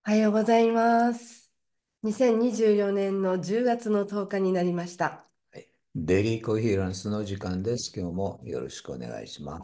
おはようございます。2024年の10月の10日になりました。 はい。デイリーコーヒーランスの時間です。今日もよろしくお願いします。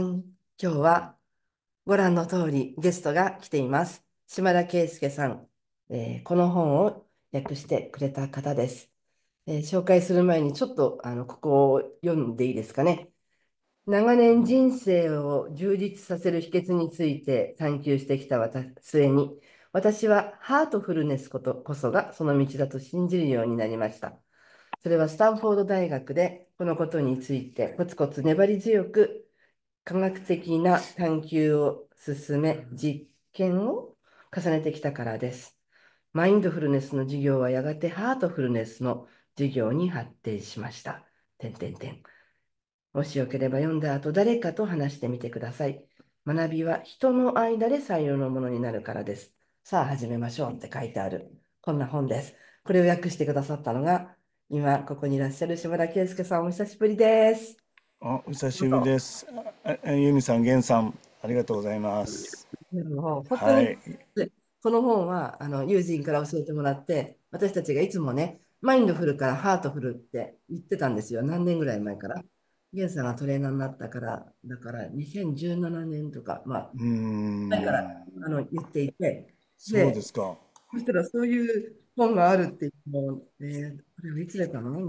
じゃん。今日はご覧の通りゲストが来ています。島田圭介さん、この本を訳してくれた方です。紹介する前にちょっとここを読んでいいですかね。長年人生を充実させる秘訣について探求してきた末に、私はハートフルネスことこそがその道だと信じるようになりました。それはスタンフォード大学でこのことについてコツコツ粘り強く科学的な探求を進め、実験を重ねてきたからです。マインドフルネスの授業はやがてハートフルネスの授業に発展しました。点点点。もしよければ読んだ後、誰かと話してみてください。学びは人の間で採用のものになるからです。さあ始めましょうって書いてある。こんな本です。これを訳してくださったのが、今ここにいらっしゃる島田圭介さん、お久しぶりです。 お久しぶりどうぞ。 です。ユミさん、ゲンさん、ありがとうございます。 もう本当に、 はい。 この本は友人から教えてもらって、私たちがいつもね、マインドフルからハートフルって言ってたんですよ。何年ぐらい前から。ゲンさんがトレーナーになったから、だから2017年とか、まあ、 うー前からん。 言っていて、で、 そうですか。 そしたらそういう本があるっていうのを、これはいつだったの？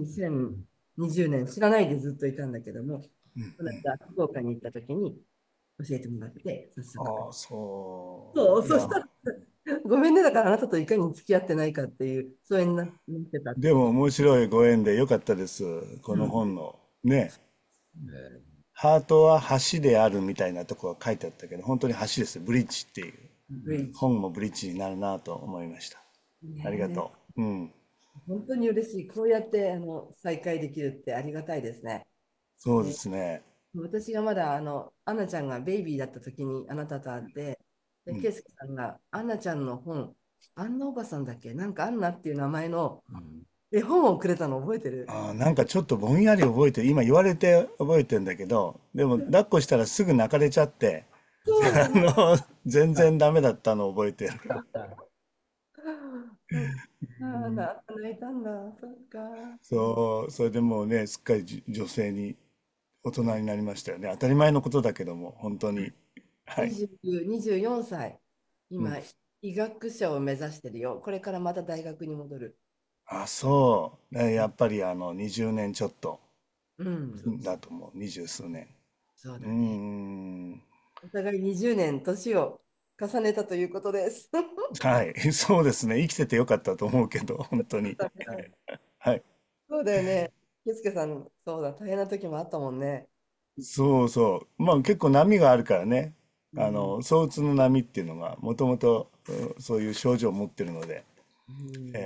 2020 年、知らないでずっといたんだけども、この間、福岡に行った時に教えてもらって、早速。 ああ、そそう、 う。いや、 そしたら、ごめんね、だからあなたといかに付き合ってないかっていう、疎遠になってたっていう。 でも面白いご縁でよかったです。このうん。 本の。ね。 えハートは橋であるみたいなところが書いてあったけど、本当に橋です。ブリッジっていう。 ブリッジ。 本もブリッジになるなと思いました。ありがねとう。うん。 え、本当に嬉しい。こうやって再会できるってありがたいですね。 そうでね、 すね。 私がまだアンナちゃんがベイビーだった時にあなたと会って、で、ケイスケさんがアンナちゃんの本、アンナおばさんだっけ、なんかアンナっていう名前のうん。 絵本をくれたの覚えてる？ なんかちょっとぼんやり覚えてる。今言われて覚えてるんだけど、でも抱っこしたらすぐ泣かれちゃって、 そうそう。 全然ダメだったのを覚えてる。 そっか、泣いたんだ。そっか。 そう、それでもうね、すっかり女性に、大人になりましたよね。当たり前のことだけども、本当に。はい。 20、24歳。今、 うん。 医学者を目指してるよ。これからまた大学に戻る。 あ、そう。やっぱり20年ちょっとうん。 だと思う。二十数年。うーそうだね。 ん。 お互い20年年を重ねたということです。 はい。そうですね。生きててよかったと思うけど、本当に。はい。 そうだよね。ケイスケさん、そうだ、大変な時もあったもんね。 そうそう。まあ結構波があるからね。 うん。 躁うつの波っていうのが、もともとそういう症状を持ってるので、 うん。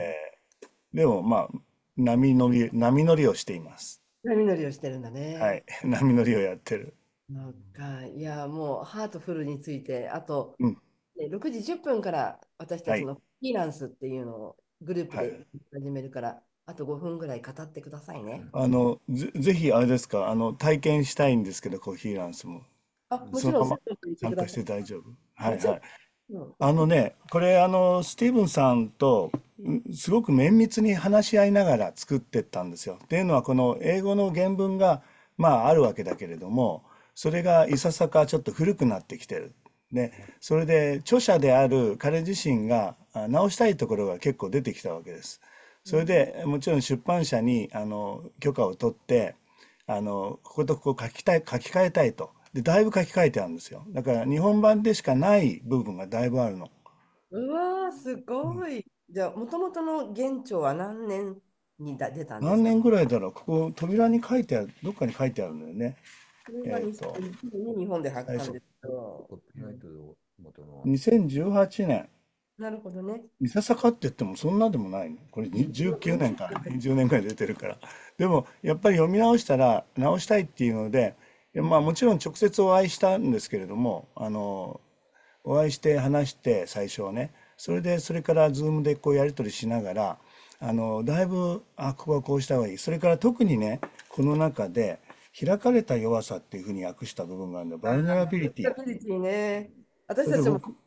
えでもまあ、波乗りをしています。 波乗りをしてるんだね。 はい。波乗りをやってる。 なんか、いや、もう、ハートフルについて、あと、 うん。 6時10分から私たはい。 ちのフリーランスっていうのをグループではい。 始めるから、あと5分ぐらい語ってくださいね。 ぜひあれですか、体験したいんですけど、コーヒーランスも。 あ、もちろん、 そのままそうと言ってく参加しださい。 て大丈夫？はもちろいはい。 ん、うん、 これスティーブンさんとすごく綿密に話し合いながら作ってったんですよ。っていうのはこの英語の原文がまああるわけだけれども、それがいささかちょっと古くなってきてる。で、それで著者である彼自身が直したいところが結構出てきたわけです。それうん、 でもちろん出版社に許可を取ってこことここ書き換えたいと。で、だいぶ書き換えてあるんですよ。だから日本版でしかない部分がだいぶあるの。 うわー、すごい。じゃあ、もともとの原著は何年に出たんですか？ 何年ぐらいだろう。ここ扉に書いてある、どっかに書いてあるんだよね。 これはえっと、 2001年に日本で発最初。 刊ですけど、 コピーライト元の。 2018年。 なるほどね。 いささかって言ってもそんなでもないの。これ19年から20年ぐらい出てるから。でも、やっぱり読み直したら直したいっていうので、いやまあもちろん直接お会いしたんですけれども、お会いして話して最初はね、それでそれからズームでこうやり取りしながらだいぶここはこうした方がいい、それから特にねこの中で開かれた弱さっていうふうに訳した部分があるんだよ、バルネラビリティ。 ディスカビリティね。私たちもそれで僕、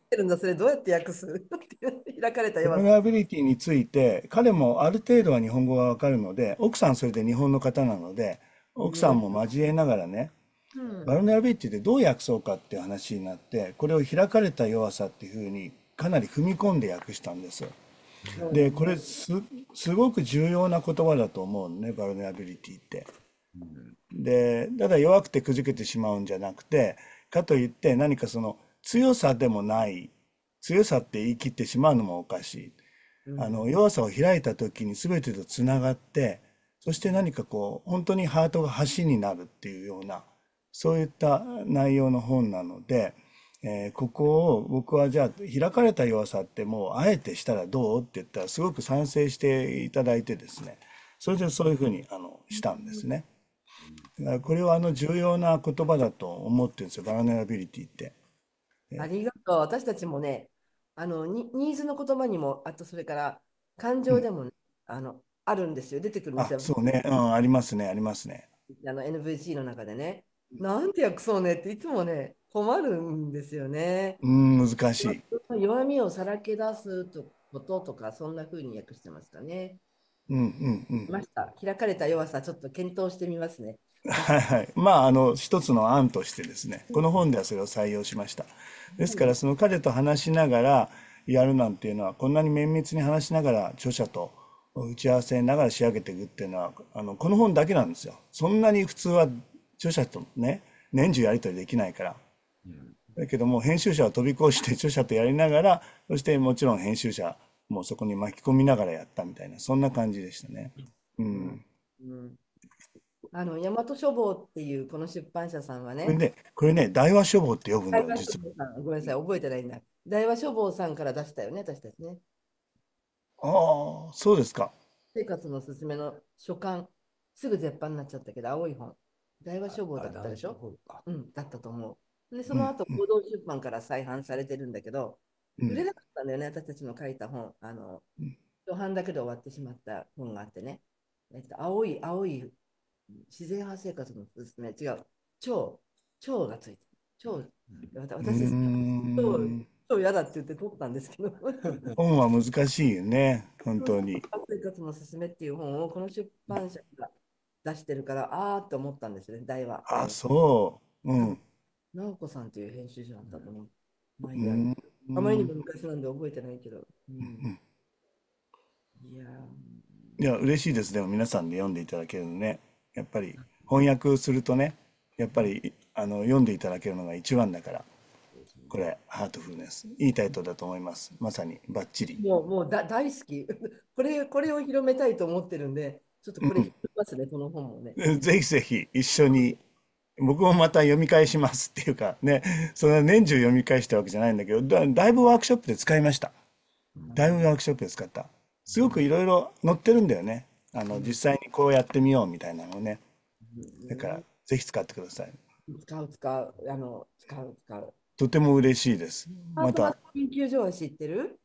てるんだ、それどうやって訳す開かれた弱さ。 バルネラビリティについて、彼もある程度は日本語がわかるので、奥さんそれで日本の方なので、奥さんね。 も交えながらね、 うん。 バルネラビリティでどう訳そうかっていう話になって、これを開かれた弱さっていうふうにかなり踏み込んで訳したんです。で、これすごく重要な言葉だと思うのね、バルネラビリティって。で、ただ弱くてくじけてしまうんじゃなくて、かといって何かその強さでもない、強さって言い切ってしまうのもおかしい。 うん。 弱さを開いた時に全てとつながって、そして何かこう、本当にハートが橋になるっていうような、そういった内容の本なので、ここを僕はじゃあ開かれた弱さってもうあえてしたらどうって言ったらすごく賛成していただいてですね、それでそういうふうにしたんですね。だからこれは重要な言葉だと思ってるんですよ、バーナラビリティって。 ありがとう。私たちもね、ニーズの言葉にも、あとそれから感うん。 情でもね、あるんですよ。出てくるんですあ、 よ。 そうね。うん、ありますね、ありますね。 NVC の中でね。なんて訳そうねっていつもね、困るんですよね。 うん、難しい。 弱みをさらけ出すこととか、そんな風に訳してますかね。 うん、うん、うん。 ました。開かれた弱さ、ちょっと検討してみますね。私、 はいはい。まあ、一つの案としてですね、この本ではそれを採用しました。ですから、その彼と話しながらやるなんていうのは、こんなに綿密に話しながら、著者と打ち合わせながら仕上げていくっていうのは、この本だけなんですよ。そんなに普通は著者とね、年中やり取りできないから。だけども、編集者を飛び越して著者とやりながら、そしてもちろん編集者もそこに巻き込みながらやったみたいな、そんな感じでしたね。ううん。 ん。 うん。大和書房っていうこの出版社さんはね、 これね、大和書房って呼ぶの、 大和書実は。 房さん、ごめんなさい、覚えてないんだ。大和書房さんから出したよね、私たちね。 ああ、そうですか。 生活のすすめの書簡、すぐ絶版になっちゃったけど、青い本。大和書房だったでしょ？うん、だったと思う。で、そうん、 の後、合同出版から再販されてるんだけど、 うん、 売れなかったんだよね、私たちの書いた本。初版だけで終わってしまった本があってね。青い自然派生活のすすめ、違う。超、超がついてる。超、 うー私、超、 ん。 超嫌だって言って取ったんですけど。 本は難しいよね、本当に。 生活のすすめっていう本をこの出版社が出してるから、あーって思ったんですよね、 あ、 大和。 そう。う多分、 ん。 直子さんっていう編集者だったと思う。まあいいや。 うん。うあまりにん。 も昔なんで覚えてないけど。うん。いやいや、嬉しいです。でも皆さんで読んでいただけるのね。やっぱり翻訳するとね、やっぱり読んでいただけるのが一番だから、これ、ハートフルネス。いいタイトルだと思います。まさにバッチリ。 もう大好き。これを広めたいと思ってるんで、ちょっとこれ広めますね、この本もね。 ぜひぜひ一緒に、僕もまた読み返しますっていうかね、それは年中読み返したわけじゃないんだけど、だいぶワークショップで使いました。だいぶワークショップで使った。すごくいろいろ載ってるんだよね。実際にこうやってみようみたいなのね。だから、ぜひ使ってください。 使う、使う、使う。 とても嬉しいです。 ハートマスまた、 研究所は知ってる？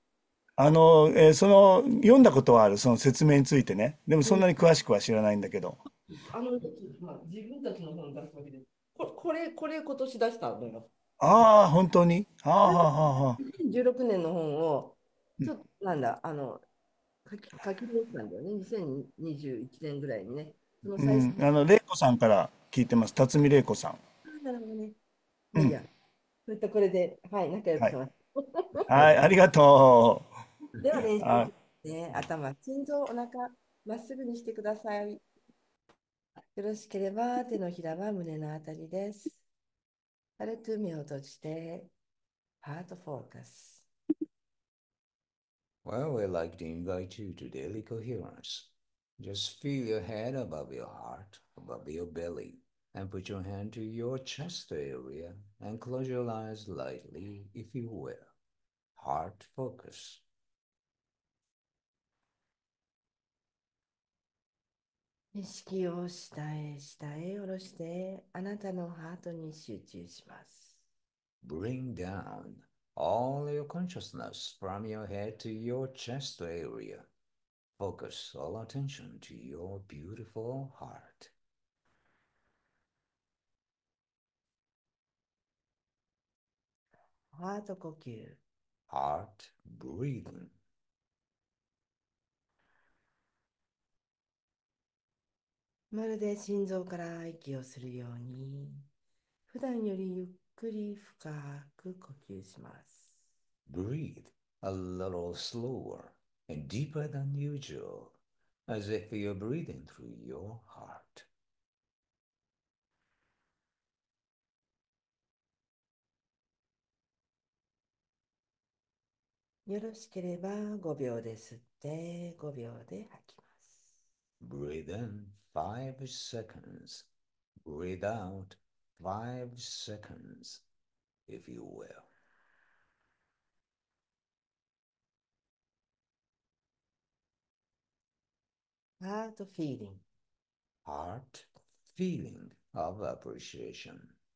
読んだことはある、その説明についてね。でもうん。 そんなに詳しくは知らないんだけど。 まあ、自分たちの本出すわけで、これ今年出したのよ。 ああ、本当にああ、はあ、はあ、はあ。 2016年の本を、ちょっとなんだ、書き直したんだよね。2021年ぐらいにね。その最初、 うん、玲子さんから聞いてます。辰巳玲子さん。 なるほどね。まうん。 あいいや。それとこれで、はい、仲良くはい。 します。 はい、ありがとでは練う。 習しますね。頭、心臓、お腹、まっすぐにしてください。よろしければ手のひらは胸のあたりです。軽く目を閉じて、ハートフォーカス。 Well, we'd like to invite you to daily coherence. Just feel your head above your heart, above your belly, and put your hand to your chest area and close your eyes lightly if you will. Heart focus. 意識を下へ下へ下ろして、あなたのハートに集中します。 Bring down all your consciousness from your head to your chest area. Focus all attention to your beautiful heart. ハート呼吸。 heart breathing. まるで心臓から息をするように、普段よりゆっくり深く呼吸します。 Breathe a little slower and deeper than usual, as if you're breathing through your heart. よろしければ5秒で吸って5秒で吐きます。 Breathe in 5 seconds. Breathe out 5 seconds, if you will. ハートフィーリング。 Heart feeling of appreciation.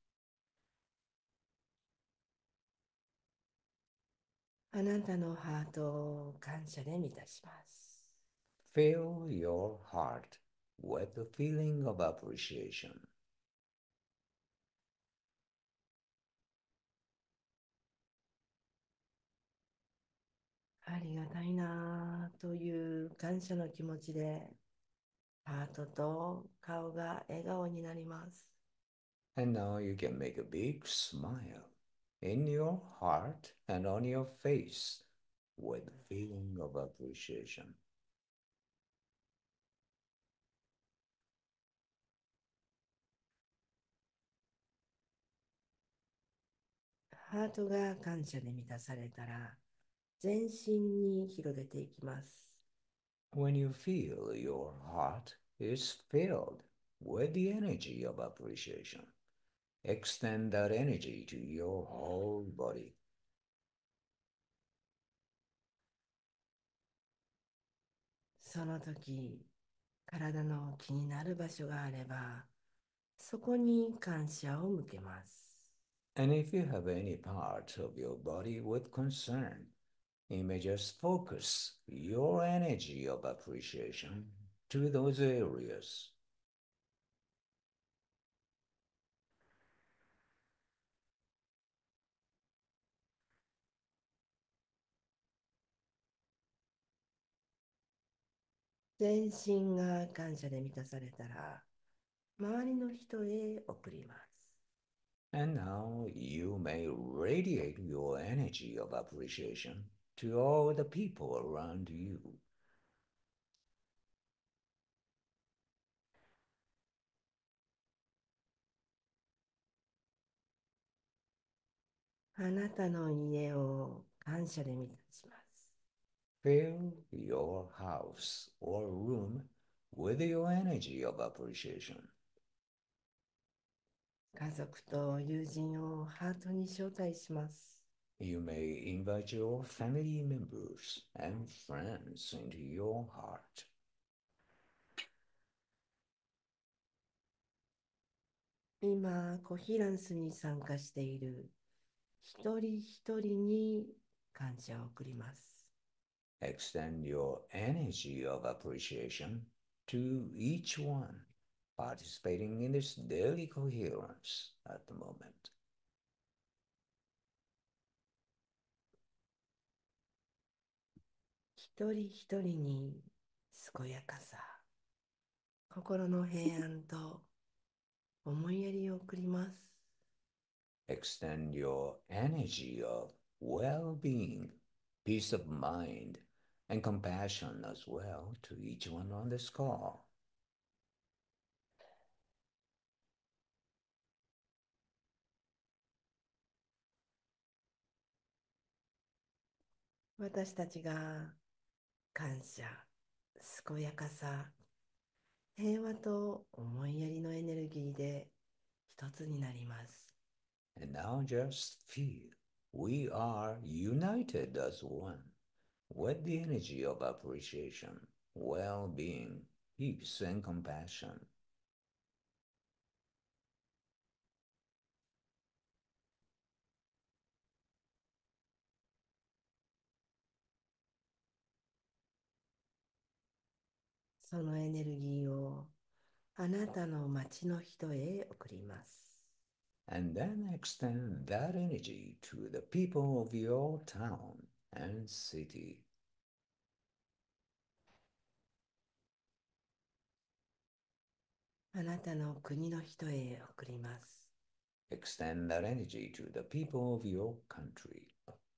あなたのハートを感謝で満たします。 Fill your heart with the feeling of appreciation. ありがたいなという感謝の気持ちで、ハートと顔が笑顔になります。 And now you can make a big smile in your heart and on your face with the feeling of appreciation. ハートが感謝で満たされたら、全身に広げていきます。 When you feel your heart is filled with the energy of appreciation, extend that energy to your whole body. その時、体の気になる場所があれば、そこに感謝を向けます。 And if you have any part of your body with concern, you may just focus your energy of appreciation to those areas. 全身が感謝で満たされたら、周りの人へ送ります。 And now you may radiate your energy of appreciation to all the people around you. あなたの家を感謝で満たします。 Fill your house or room with your energy of appreciation. 家族と友人をハートに招待します。 You may invite your family members and friends into your heart. 今、コヒランスに参加している一人一人に感謝を送ります。 Extend your energy of appreciation to each one participating in this daily coherence at the moment. 一人一人に健やかさ、心の平安と思いやりを送ります。 Extend your energy of well being, peace of mind, and compassion as well to each one on this call. 私たちが感謝、健やかさ、平和と思いやりのエネルギーで一つになります。 And now just feel we are united as one with the energy of appreciation, well being, peace, and compassion. そのエネルギーをあなたの町の人へ送ります。 And then extend that energy to the people of your town and city. あなたの国の人へ送ります。 Extend that energy to the people of your country.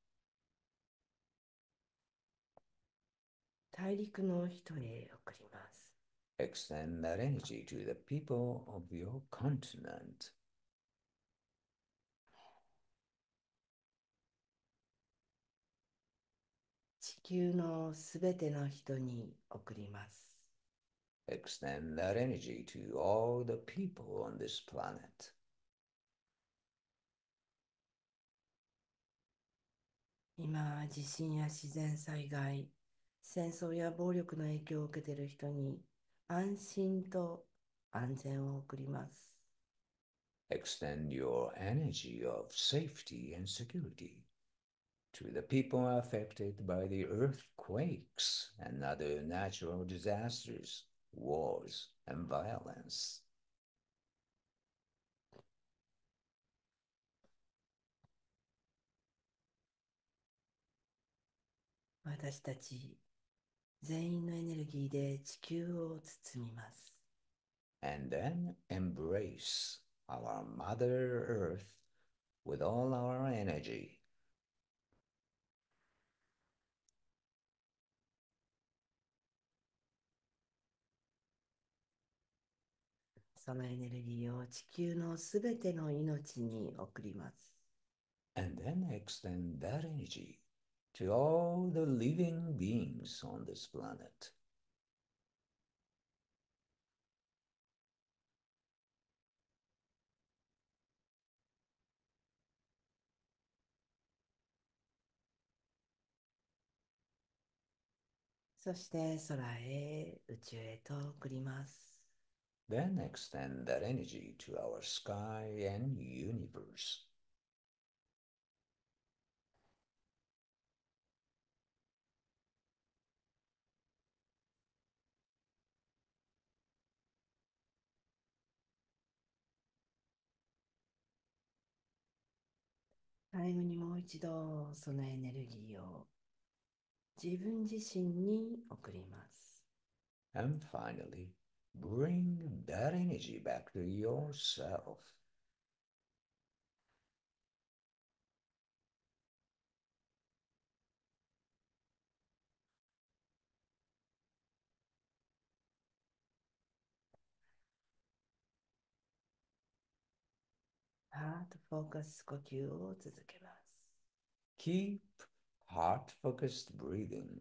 大陸の人へ送ります。 Extend that energy to the people of your continent. 地球のすべての人に送ります。 Extend that energy to all the people on this planet. 今、地震や自然災害、戦争や暴力の影響を受けている人に安心と安全を送ります。 Extend your energy of safety and security to the people affected by the earthquakes and other natural disasters, wars, and violence. 私たち全員のエネルギーで地球を包みます。 And then embrace our Mother Earth with all our energy. そのエネルギーを地球のすべての命に送ります。 And then extend that energy to all the living beings on this planet. そして空へ、宇宙へと送ります。 Then extend that energy to our sky and universe. 最後にもう一度そのエネルギーを自分自身に送ります。 And finally, bring that energy back to yourself. ハートフォーカス呼吸を続けます。 Keep heart-focused breathing.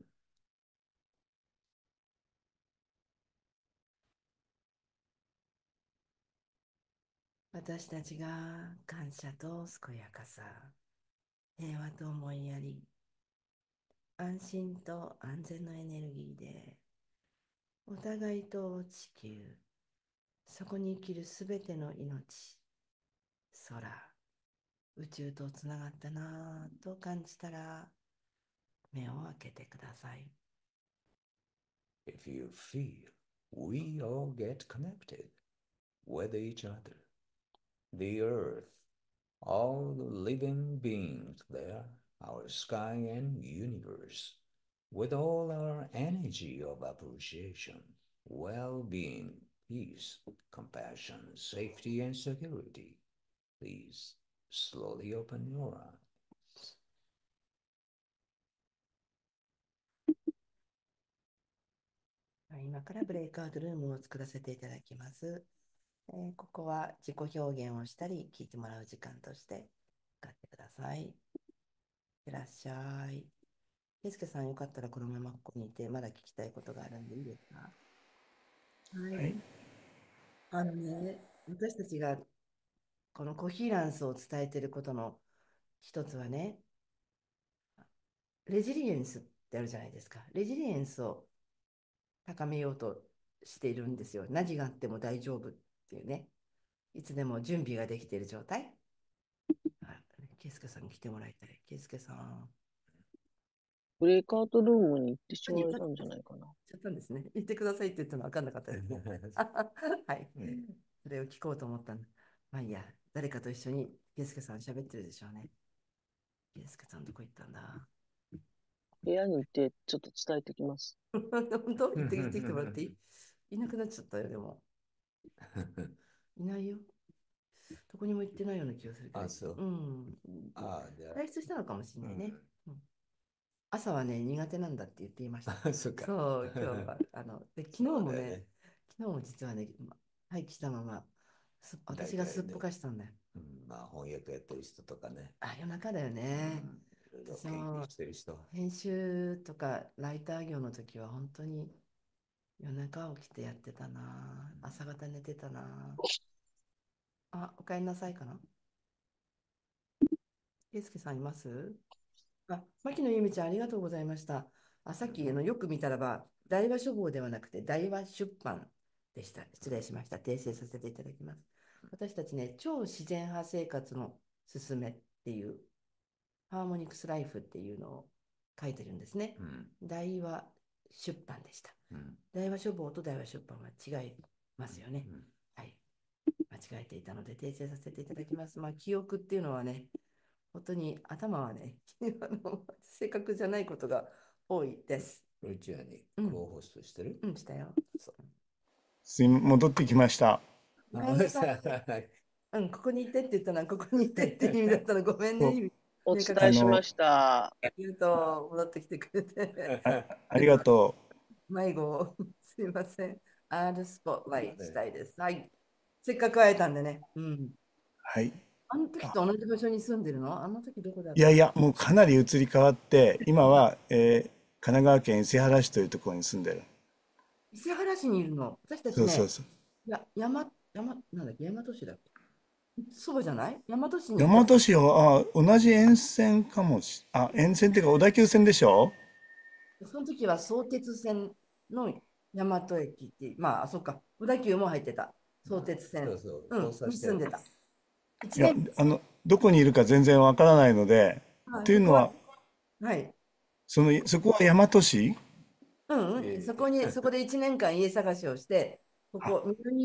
私たちが感謝と健やかさ、平和と思いやり、安心と安全のエネルギーで、お互いと地球、そこに生きるすべての命、空、宇宙とつながったなぁと感じたら、目を開けてください。 If you feel we all get connected with each other, the earth, all the living beings there, our sky and universe, with all our energy of appreciation, well-being, peace, compassion, safety, and security, please slowly open your eyes. 今からブレイクアウトルームを作らせていただきます。ここは自己表現をしたり聞いてもらう時間として使ってください。いらっしゃい。ケイスケさん、よかったらこのままここにいて、まだ聞きたいことがあるんでいいですか？はい。 はい。 私たちがこのコヒーランスを伝えていることの一つはね、レジリエンスってあるじゃないですか。レジリエンスを高めようとしているんですよ。何があっても大丈夫っていうね。いつでも準備ができている状態。ケイスケさんに来てもらいたい。ケイスケさん。 ブレイクアウトルームに行ってしま何かえたんじゃないかな。 ちゃったんですね。言ってくださいって言ったの分かんなかったですね。はい。それを聞こうと思ったんだ。まあいいや。 誰かと一緒に、ケイスケさん喋ってるでしょうね。ケイスケさんどこ行ったんだ？ 部屋に行ってちょっと伝えてきます。 本当行ってきてもらっていい？いなくなっちゃったよ、でも。いないよ。どこにも行ってないような気がするけど。 あ、そう。 うん。 じゃ退出したのかもしれあ、 ないね。うん朝はね、苦手なんだって言っていました。 そっか。 そう、今日は、で、昨日そうもね、 だよね。 昨日も実はね、廃棄したまま、 大私がすっぽ体ね。 かしたんだよ。 まあ翻訳やってる人とかね。 あ、夜中だよね。 いろいろ私も研究してる人。 編集とかライター業の時は本当に夜中起きてやってたな。朝方寝てたな。あ、おかえりなさいかな。ケイスケさんいます？あ、牧野由美ちゃん、ありがとうございました。あ、さっきよく見たらば、大和書房ではなくて、大和出版でした。失礼しました。訂正させていただきます。私たちね、超自然派生活のすすめっていう、ハーモニクスライフっていうのを書いてるんですね。 うん。 大和出版でした。 うん。 大和書房と大和出版は違いますよね。 うん。 はい。間違えていたので訂正させていただきます。まあ、記憶っていうのはね、本当に頭はね、正確じゃないことが多いです。 ルチアにうん、 候補としてる。 うん、したよ。 そう。 戻ってきました。 ごめんなさい。うん、ここにいてって言ったのは、ここにいてって意味だったの。ごめんね、 そう、 意味。 お明確に伝えしました。 言うと、戻ってきてくれて。 あ、ありがと迷子、すいません。R スポットライトしたいです。はい。せっかく会えたんでね。うん。 う。はい。 あの時と同じ場所に住んでるの？あの時どこだっけ？ いやいや、もうかなり移り変わって、今は、神奈川県伊勢原市というところに住んでる。 伊勢原市にいるの。私たちね、 そうそうそう。 なんだっけ、大和市だっけ？そうじゃない？大和市にいた。 大和市は、同じ沿線かも沿線っていうか小田急線でしょ？ その時は相鉄線の大和駅って、まあ、そっか、小田急も入ってた。相鉄線、 そうそう、 うん、 交差してる。 に住んでた。1 いや、 年、 どこにいるか全然わからないので、 はい、そこは、 というのは、 はい、 そこは大和市。 そこで1年間家探しをして、こあ、 こ、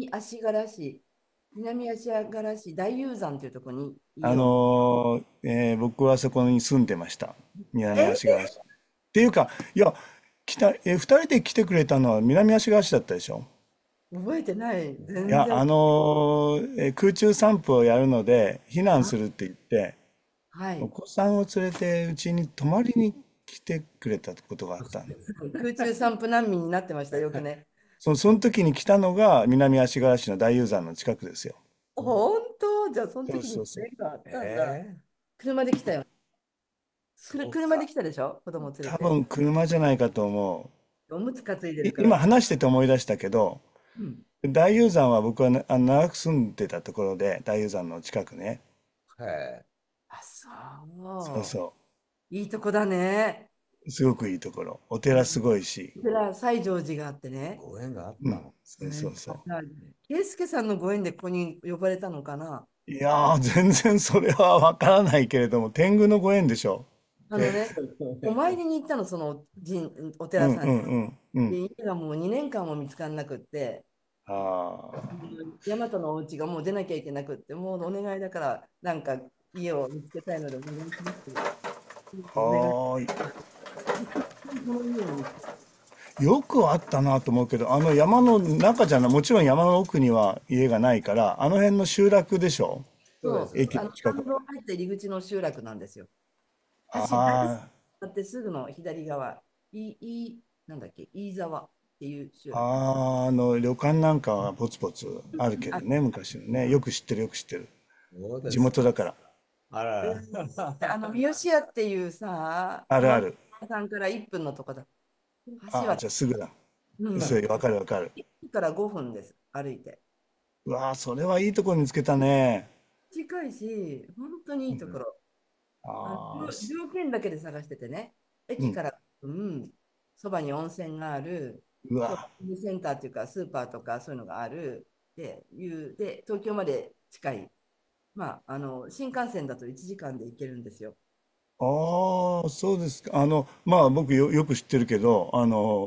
南足柄市大雄山というところに家を。 僕はそこに住んでました。南え足柄市。っていうか、いや、二人で来てくれたのは南足柄市だったでしょ？ 覚えてない。 いや、 全然。 空中散歩をやるので、避難すあ、 るって言って、おはい。 子さんを連れてうちに泊まりに来てくれたことがあったの。 空中散布難民になってました、よくね。 その時に来たのが南足柄市の大雄山の近くですよ。 本当？じゃあ、そのそう時にそうそう。 縁があったんだ。 ええ、 車で来たよ。 そうか。 車で来たでしょ？子供連れて。 多分車じゃないかと思おむつ担いでう。 るから。 今話してて思い出したけど、 うん。 大雄山は僕はね、長く住んでたところで、大雄山の近くね。 へえ。 あ、 そうそそう。いいとこだね。 う。すごくいいところ。おあの、 寺すごいし。 西条寺があってね。 ご縁があっうん。 たの。 そうそうそ圭介さんのご縁でここに呼ばれたのかな？ う。いやー、全然それはわからないけれども、天狗のご縁でしょ。 ね、お参りに行ったの、お寺さんに。 うんうんうんうん。 で、家がもう2年間も見つからなくって、 あ大和のお家がもう出なきゃいけなくって、もうお願いだから、なんか家を見つけたいのでお願いしますってあ、 お願いしはーい。 ます。この家を見つけた。 よくあったなと思うけど、あの山の中じゃない、もちろん山の奥には家がないから、あの辺の集落でしょ？ そうです。 駅の近く。 参道入った入り口の集落なんですよ。大ああってすぐの左側、なんだっけ、飯沢っていう集落。 旅館なんかはポツポツあるけどあ、 ね、昔のね。よく知ってるよく知ってる。地そうですか。 元だから。 あらら。 三好屋っていうさ、浜辺あるある。 さんから1分のとこだ。橋ああ、 は、 じゃあすぐだ。 うん、 そう、わかるわかる。 駅から5分です、歩いて。 うわあ、それはいいとこ見つけたね。 近いし、本当にいいところ。 ああ、 条件だけで探しててね、 うん。 駅から、そばに温泉がある、ショッうわ、 ピングセンターっていうか、スーパーとかそういうのがある、で、東京まで近い。まあ、新幹線だと1時間で行けるんですよ。 ああ、そうですか。まあ僕よく知ってるけど、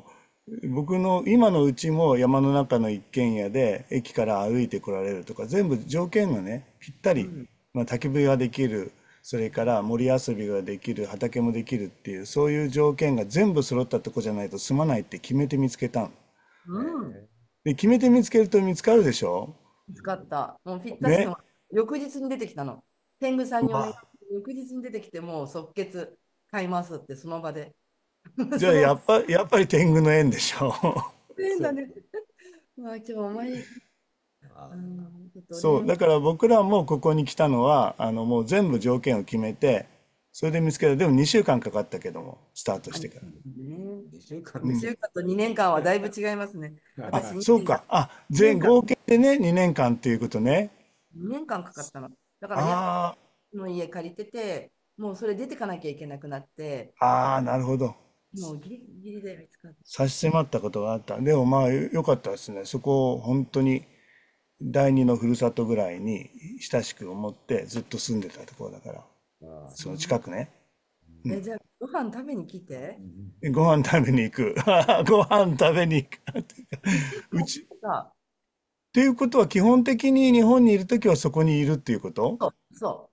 僕の今のうちも山の中の一軒家で駅から歩いてこられるとか全部条件がねぴったり、 うん。 まあ、焚き火ができる、それから森遊びができる、畑もできるっていうそういう条件が全部揃ったとこじゃないと住まないって決めて見つけたの。 うん。 で決めて見つけると見つかるでしょ。 見つかった。もうぴったしね。 の、翌日に出てきたの。天狗さんにお願いしうわ、 て、翌日に出てきて、もう即決買いますって、その場で。 じゃあその場やっぱり天狗の縁でしょ。 で、だね。まあ、今日お参り、 あ、 ちょっとそう、だから僕らもここに来たのは、もう全部条件を決めて、それで見つけた。でも2週間かかったけども、スタートあ、 してから。 ね。 2週間 2 うん。 週間と2年間はだいぶ違いますね。 あ、 私2年間、 そうか。あ、 2年間、 合計でね、2年間っていうことね。 2年間かかったの。だから山あの家借りてて、もうそれ出てかなきゃいけなくなって、 あ、なるほど。 もうギリギリで見つかった。 差し迫ったことがあった。でもまあ、よかったですね。そこを本当に第二のふるさとぐらいに親しく思ってずっと住んでたところだから、 あ、 そのそう。 近くね。うん。 じゃあ、ご飯食べに来て。 ご飯食べに行く。ご飯食べに行く。 で、スーパーうち、っさ、 ていうことは基本的に日本にいるときはそこにいるっていうこと？ そう。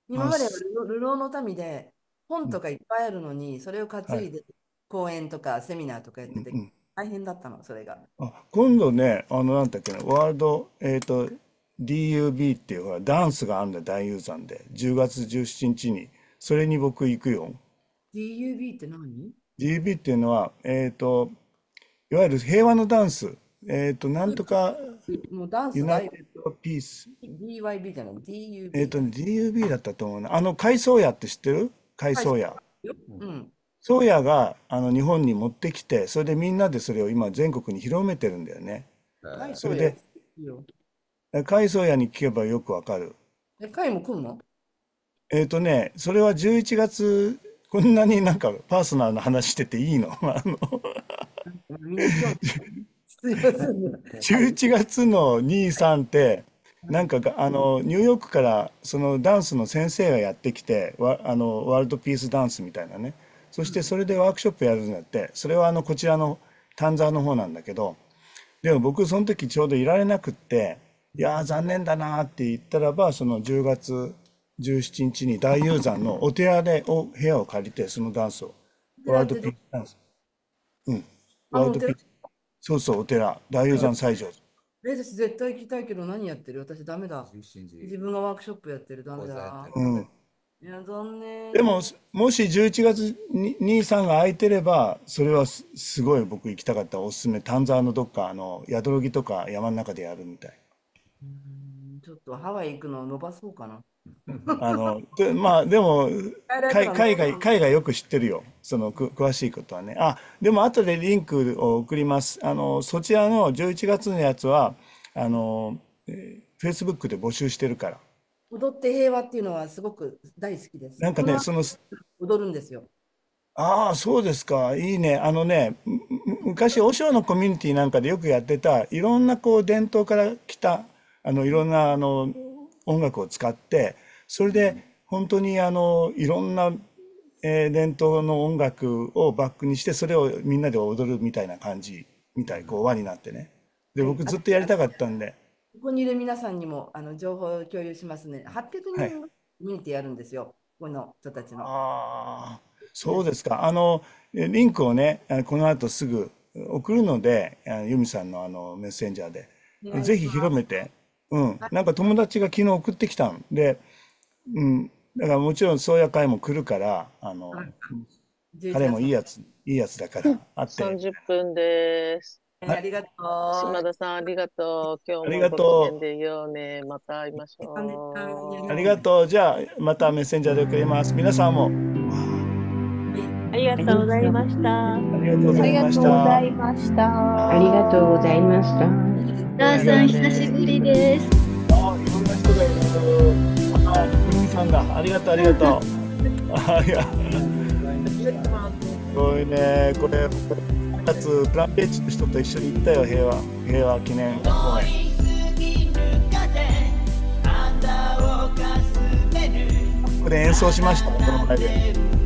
今あ、 までは流浪の民で本うん、 とかいっぱいあるのに、それを担はい。 いで講演とかセミナーとかやっててうんうん。 大変だったの、それが。 あ、今度ね、なんだっけな、ワールド、DUB っていうほら、ダンスがあるんだよ、大雄山で。10月17日に。それに僕行くよ。 DUB って何？ DUB っていうのは、いわゆる平和のダンス。なんとか、 もうダンユナイスダイレクト。 トピース。 DYB じゃない、DUB だ。 DUB だったと思うな。海藻屋って知ってる？海はい、そ藻屋。 うよ。うん。 宗谷が日本に持ってきて、それでみんなでそれを今全国に広めてるんだよね。 はい、そうや。いそれで、 いよ。 海藻屋に聞けばよくわかる。 会も来るの？ それは11月、こんなになんかパーソナルな話してていいの？ みんな興味必要するの。はい。 11月の2、3って、なんかニューヨークからそのダンスの先生がやってきて、ワールドピースダンスみたいなね。そしてうん。 それでワークショップやるんだって、それはこちらの丹沢の方なんだけど、でも僕その時ちょうどいられなくって、いやー残念だなーって言ったらば、その10月17日に大雄山のお寺で部屋を借りて、そのダンスを、ワールドお寺ってピースダンス、うん、 あのお寺？ ワールドピース、そうそう、お寺、大雄山西条。 私絶対行きたいけど何やってる？私ダメだ。 17時自分がワークショップやってる。ダメござってだ。 るから。 うん。 いや、残念。 でも、もし11月に2、3が空いてれば、それはすごい僕行きたかった。おすすめ。丹沢のどっか、宿ロギとか山の中でやるみたい。 ちょっとハワイ行くのを伸ばそうかな。 まあ、でも、 帰られたら海外よく知ってるよ。その、詳しいことはね。あ、でも後でリンクを送ります。そちらの11月のやつは、Facebook で募集してるから。 踊って平和っていうのはすごく大好きです。 なんかね、 この後踊るんですよ。 ああ、そうですか。いいね。昔、和尚のコミュニティなんかでよくやってた、いろんなこう伝統から来た、いろんな音楽を使って、それで本当にいろんな、伝統の音楽をバックにして、それをみんなで踊るみたいな感じみたい、こう輪になってね。で、 はい。 僕ずっとやりたかったんで、 ここにいる皆さんにも情報を共有しますね。800 はい。 人コミュニティやるんですよ。この人たちの。 ああ、 です。 そうですか。リンクをね、この後すぐ送るので、ユミさんのメッセンジャーで、 お願いぜひします。 広めて、うん。 はい。 なんか友達が昨日送ってきたんで、うん。だからもちろん宗谷会も来るから、 はい。11 彼も月の。 いいやつだから会って。 30分です。 はい。 ありがとう。 島田さん、ありがとう。今日ありもご機がと嫌でいようね。また会いましありう。あがとう。 りがとう。じゃあ、またメッセンジャーで送ります。皆さんも、 はい。 ありがありとうございました。 ありがとうごありざいましがとうござた。 いましありがとうごた。 ざいました。 ダーさん、久しぶりです。 あ、いろんな人がいる。あ、ふみさんだ。ありがとう、ありがとう。あ、いや、すごいね。これ、3月、プランページの人と一緒に行ったよ、平和記念公園。ここで演奏しました、この前で。